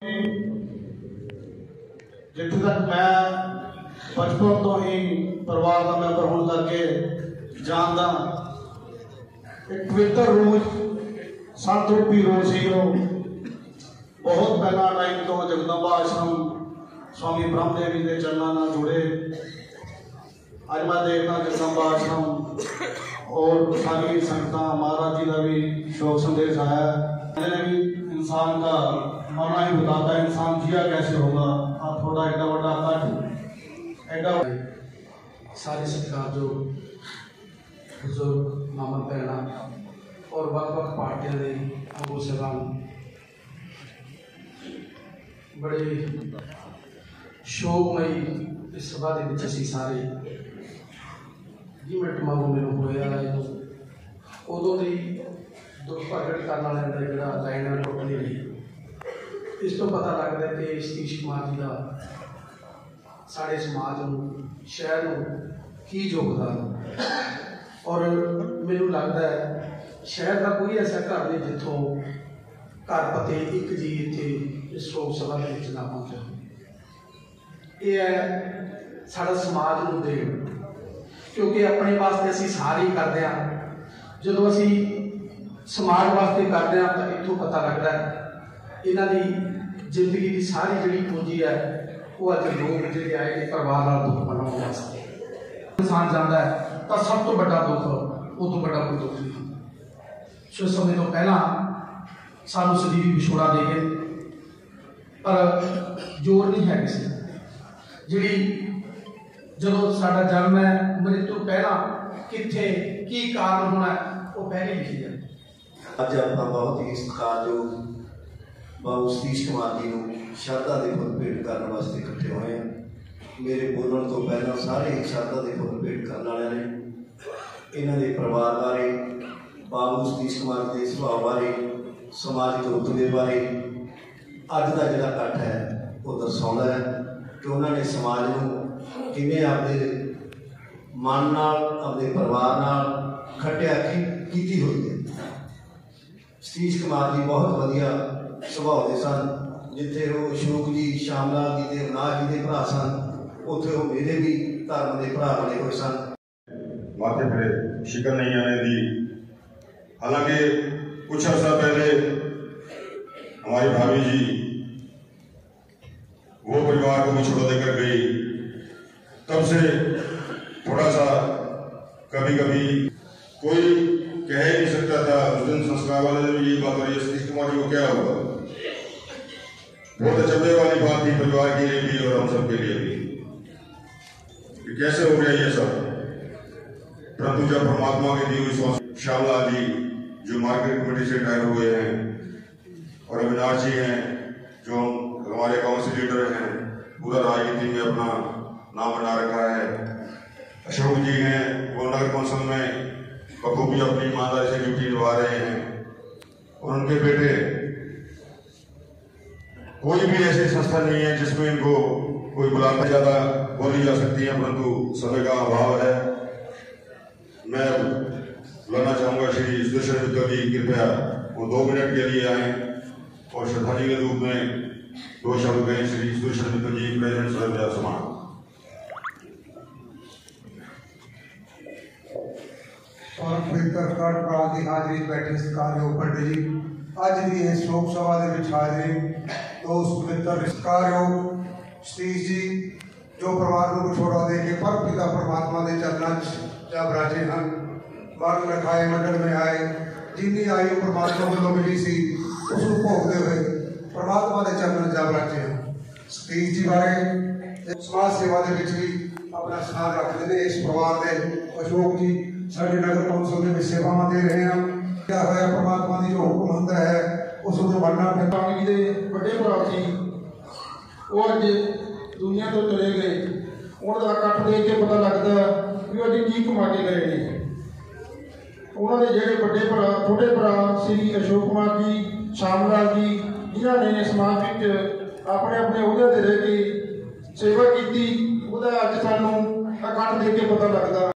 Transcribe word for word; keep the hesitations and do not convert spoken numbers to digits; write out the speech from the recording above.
जिथे तक मैं बचपन तो ही परिवार का मैंबर होने करके जानदा एक पवित्र रोज संत रूपी रोज ही बहुत पहला टाइम तो जगदम्बा आश्रम स्वामी ब्रह्मदेव जी के चरणों नाल जुड़े। अज मैं देखना जगदम्बा आश्रम और सारी संगतां महाराज जी का भी शोक संदेश आया है। भी इंसान का मरना ही बताता है इंसान जिया कैसे होगा। आप थोड़ा एडा बड़ा कट एडा सारे सरकार जो बुजुर्ग मामा भैन और वक्-वक् पार्टियां के आगू साहबान बड़े शोकमई इस सभा के विच असीं सारे जी मिनट मांगो मैनू होया उदों की दुख प्रगट करने वाले का जोड़ा लाइन है टुट नहीं रही। इस तो पता लगता है कि सतीश कुमार जी का साढ़े समाज नूं शहर नूं की योगदान और मैनू लगता है शहर का कोई ऐसा घर नहीं जिथों घर पते एक जी इत्थे इस शोक सभा के विच ना पहुंचा। ये है साडा समाज नूं देण क्योंकि अपने वास्ते असीं सारे ही करते हैं। जदों असीं समाज वास्ते करते हैं तो इत्थों पता लगता है इन्हां दी जिंदगी की सारी जिहड़ी पूंजी है वो अज लोग जिहड़े आए ने परिवार नाल दुख मनाउण वास्ते। इंसान जांदा है तो सब तो बड़ा दुख उस तो बड़ा कोई दुख नहीं। सो समय तो पहला सानू सजीवी विछोड़ा दे गए पर जोर नहीं है किसी जिहड़ी जदों साडा जन्म है मृत्यु पहला कित्थे की कारण होना है वो पहले लिखी जाए। अज आप बहुत ही सत्कारयोग बाबू सतीश कुमार जी को श्रद्धा के फुल भेंट करने वास्ते इकट्ठे हुए हैं। मेरे बोलने तो पहला सारे ही श्रद्धा के फुल भेंट करने वाले ने इन्हों के परिवार बारे बाबू सतीश कुमार के सुभाव बारे समाजिक रुतबे बारे अज का जोड़ा इकट्ठ है वो दर्शाता है कि उन्होंने समाज को किवें अपने मन नाल अपने परिवार नाल खटिया की हुई है। सतीश कुमार जी बहुत वधिया सुभाव के सन। जिथे वो अशोक जी श्यामलाल जी के अविनाश जी के भरा सन उत्थे वो मेरे भी धर्म के भरा बने हुए सन। माथे पर शिकन नहीं आने दी। हालांकि कुछ अर्सा पहले हमारी भाभी जी वो परिवार को बिछोड़ा देकर गई, तब से थोड़ा सा कभी कभी कोई कह ही नहीं सकता था। उस दिन संस्कार वाले ने भी यही बात करी सतीश कुमार जी को क्या हुआ। बहुत अचंभे वाली बात थी परिवार के लिए भी और हम सब के लिए भी कि कैसे हो गया ये सब। परंतु जब परमात्मा के दी हुई सोच श्यामलाल जी जो मार्केट कमेटी से रिटायर हुए हैं और अविनाश जी हैं जो हमारे काउंसिल लीडर हैं, पूरा राजनीति में अपना नाम बना रखा है। अशोक जी हैं वो नगर कौंसिल में बखूबी अपनी ईमानदारी से ड्यूटी निभा रहे हैं और उनके बेटे कोई भी ऐसी संस्था नहीं है जिसमें इनको कोई बुलाना ज्यादा बोली जा सकती है, परंतु समय का अभाव है। मैं बुलाना चाहूंगा श्री सुदर्शन मित्तल जी, कृपया वो दो मिनट के लिए आए और श्रद्धांजलि के रूप में दो शब्द गए। श्री सुदर्शन मित्तल जी, प्रेसिडेंट सर्वदया समाज। और पवित्र कर की हाजिरी बैठे सत्कारयोग पंडित जी अज की इस शोक सभा के हाजिरी तो उस पवित्र सत्कारयोग सतीश जी जो परिवार को विछोड़ा दे के पर पिता परमात्मा के चरणों जब राजे हैं मरण रखाए मंडल में आए जिन्नी आयु परमात्मा वालों मिली सी उसको भोगते हुए परमात्मा के चरणों जब राजे हैं। सतीश जी बारे समाज सेवा के भी अपना स्थान रखते हैं। इस परिवार के अशोक जी साढ़े नगर कौंसिल में सेवावां दे रहे हैं। क्या होया परमात्मा की जो हुक्म होता है उस तो बनना पैंदा। जी बड़े भरा सी वो अज दुनिया तो चले गए। उन्होंने इकट्ठ देख के पता लगता भी वो अज की कमा के गए हैं। उन्होंने जोड़े बड़े भरा छोटे भरा श्री अशोक कुमार जी श्यामलाल जी जिन्होंने समाज में अपने अपने उहदे ते रह के सेवा की अज सानू इकट्ठ देख के पता लगता।